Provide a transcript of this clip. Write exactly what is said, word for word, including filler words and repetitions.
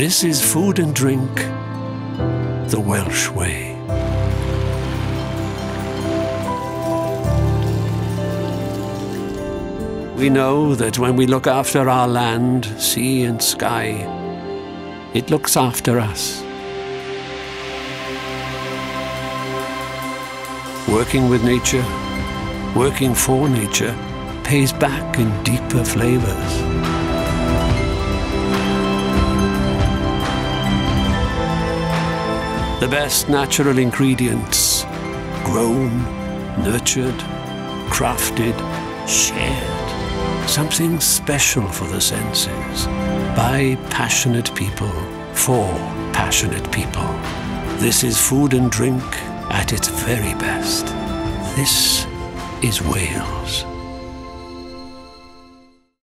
This is food and drink the Welsh way. We know that when we look after our land, sea and sky, it looks after us. Working with nature, working for nature, pays back in deeper flavors. The best natural ingredients, grown, nurtured, crafted, shared. Something special for the senses, by passionate people, for passionate people. This is food and drink at its very best. This is Wales.